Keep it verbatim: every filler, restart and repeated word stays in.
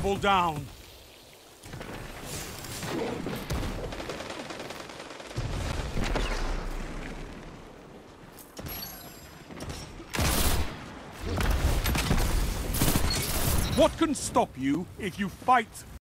Double down. What can stop you if you fight